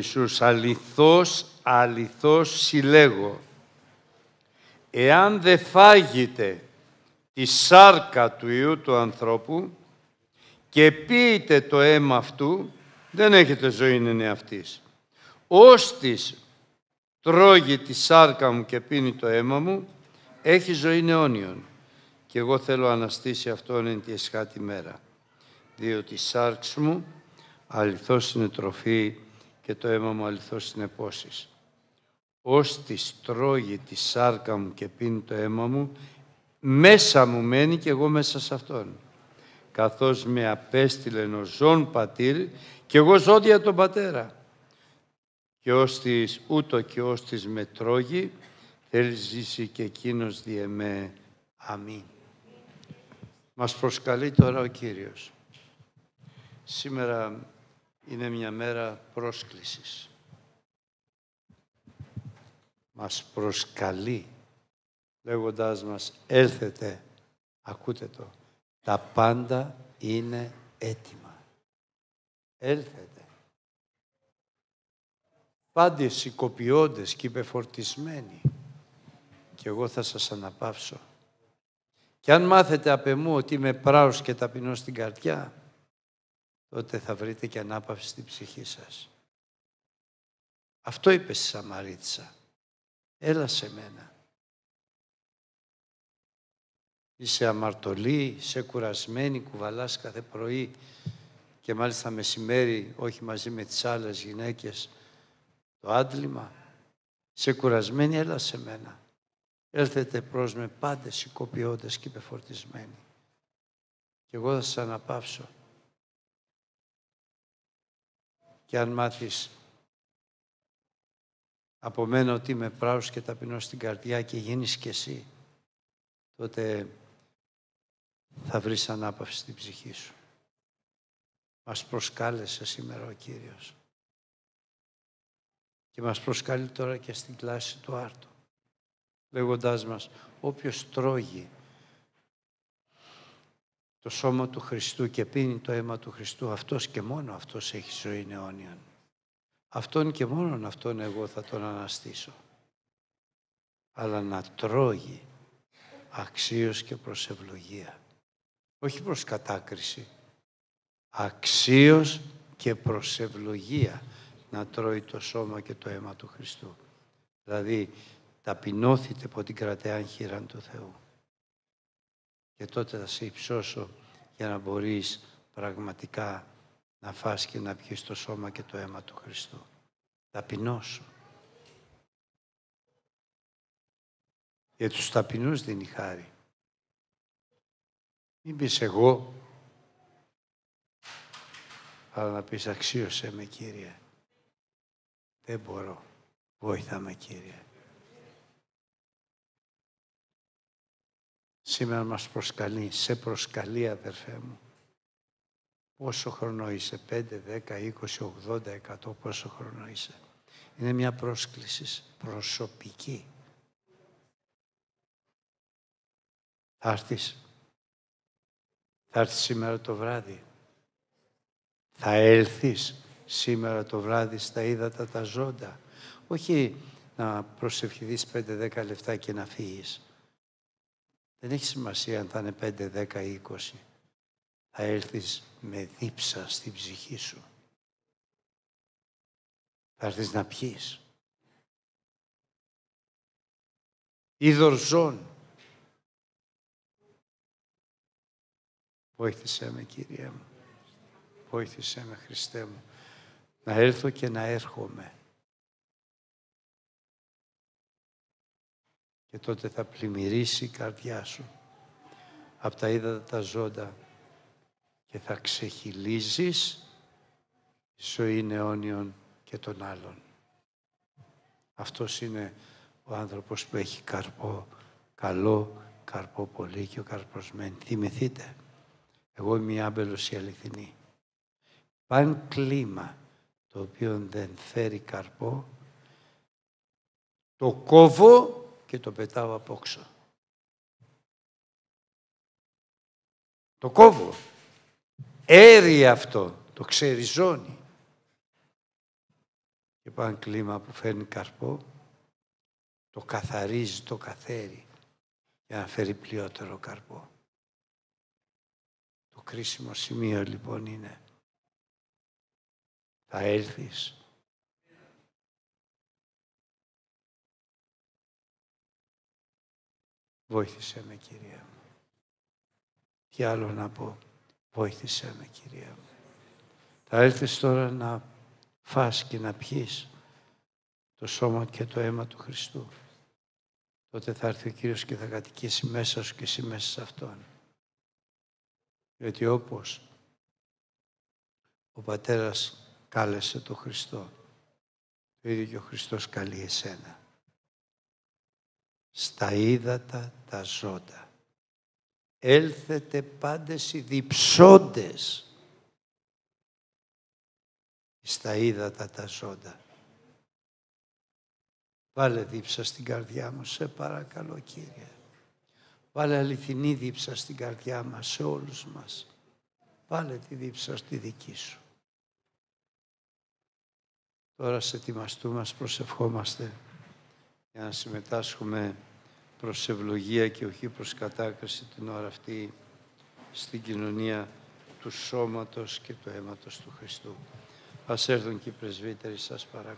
Ιησούς, αληθώς, αληθώς συλλέγω, εάν δεν φάγετε τη σάρκα του Υιού του ανθρώπου και πείτε το αίμα αυτού, δεν έχετε ζωή εν εαυτής. Όστις τρώγει τη σάρκα μου και πίνει το αίμα μου, έχει ζωή αιώνιον. Και εγώ θέλω να αναστήσει αυτόν εν τη εσχάτη μέρα. Διότι η σάρξ μου αληθώς είναι τροφή και το αίμα μου αληθώς είναι πόσης. Όστις τρώγει τη σάρκα μου και πίνει το αίμα μου, μέσα μου μένει και εγώ μέσα σε αυτόν. Καθώς με απέστειλεν ο ζών πατήρ και εγώ ζω δια τον πατέρα. Και όστις ούτω και όστις με τρώγει, θέλει ζήσει και εκείνος δι' εμέ. Αμήν. Μας προσκαλεί τώρα ο Κύριος. Σήμερα είναι μια μέρα πρόσκλησης. Μας προσκαλεί, λέγοντάς μας, έλθετε, ακούτε το, τα πάντα είναι έτοιμα. Έλθετε. Πάντες οικοποιώντες και υπεφορτισμένοι, και εγώ θα σας αναπαύσω. Και αν μάθετε απ' εμού ότι είμαι πράος και ταπεινός στην καρδιά, τότε θα βρείτε και ανάπαυση στην ψυχή σας. Αυτό είπε στη Σαμαρίτισσα. Έλα σε μένα. Είσαι αμαρτωλή, είσαι κουρασμένη, κουβαλάς κάθε πρωί και μάλιστα μεσημέρι, όχι μαζί με τις άλλες γυναίκες, το άντλημα. Είσαι κουρασμένη, έλα σε μένα. Έλθετε προς με πάντες σηκωπιώντες και υπεφορτισμένοι. Και εγώ θα σας αναπαύσω. Και αν μάθεις από μένα ότι είμαι πράος και ταπεινός στην καρδιά και γίνεις κι εσύ, τότε θα βρεις ανάπαυση στην ψυχή σου. Μας προσκάλεσε σήμερα ο Κύριος. Και μας προσκαλεί τώρα και στην κλάση του άρτου, λέγοντάς μας, όποιος τρώγει το σώμα του Χριστού και πίνει το αίμα του Χριστού, αυτός και μόνο αυτός έχει ζωή αιώνιον. Αυτόν και μόνον αυτόν εγώ θα τον αναστήσω. Αλλά να τρώγει αξίως και προς ευλογία. Όχι προς κατάκριση. Αξίως και προς ευλογία να τρώει το σώμα και το αίμα του Χριστού. Δηλαδή, ταπεινώθητε από την κρατεάν χείραν του Θεού. Και τότε θα σε υψώσω για να μπορείς πραγματικά να φας και να πιεις το σώμα και το αίμα του Χριστού. Ταπεινώσου. Για τους ταπεινούς δίνει χάρη. Μην πεις εγώ, αλλά να πεις αξίωσέ με Κύριε. Δεν μπορώ. Βοήθα με Κύριε. Σήμερα μας προσκαλεί, σε προσκαλεί αδερφέ μου. Πόσο χρόνο είσαι, 5, 10, 20, 80, 100, πόσο χρόνο είσαι. Είναι μια πρόσκληση προσωπική. Θα έρθεις. Θα έρθεις σήμερα το βράδυ. Θα έλθεις σήμερα το βράδυ στα ύδατα τα ζώντα. Όχι να προσευχηθείς 5-10 λεπτά και να φύγεις. Δεν έχει σημασία αν θα είναι 5, 10 ή 20. Θα έλθεις με δίψα στην ψυχή σου. Θα έρθεις να πιείς. Είδωρ ζών. Βοήθησέ με Κύριε μου. Βοήθησέ με Χριστέ μου. Να έλθω και να έρχομαι. Και τότε θα πλημμυρίσει η καρδιά σου από τα ύδατα τα ζώντα και θα ξεχυλίζεις ζωή αιώνιον και των άλλων. Αυτός είναι ο άνθρωπος που έχει καρπό καλό, καρπό πολύ και ο καρπός μένει. Θυμηθείτε, εγώ είμαι η άμπελος η αληθινή. Παν κλίμα το οποίο δεν φέρει καρπό, το κόβω και το πετάω απόξω. Το κόβω. Έρει αυτό, το ξεριζώνει. Και πάνε κλίμα που φέρνει καρπό, το καθαρίζει, το καθαίρει για να φέρει πλειότερο καρπό. Το κρίσιμο σημείο λοιπόν είναι, θα έλθεις. Βοήθησέ με, Κυρία μου. Τι άλλο να πω, βοήθησέ με, Κυρία μου. Θα έλθεις τώρα να φας και να πιείς το σώμα και το αίμα του Χριστού. Τότε θα έρθει ο Κύριος και θα κατοικήσει μέσα σου και εσύ μέσα σε Αυτόν. Γιατί όπως ο Πατέρας κάλεσε τον Χριστό, το ίδιο και ο Χριστός καλεί εσένα. Στα ύδατα τα ζώντα. Έλθετε πάντες οι διψώντες στα ύδατα τα ζώντα. Βάλε δίψα στην καρδιά μου, σε παρακαλώ, Κύριε. Βάλε αληθινή δίψα στην καρδιά μας, σε όλους μας. Βάλε τη δίψα στη δική σου. Τώρα σε ετοιμαστούμε, μας προσευχόμαστε για να συμμετάσχουμε προς ευλογία και όχι προς κατάκριση την ώρα αυτή στην κοινωνία του σώματος και του αίματος του Χριστού. Ας έρθουν και οι πρεσβύτεροι, σας παρακαλώ.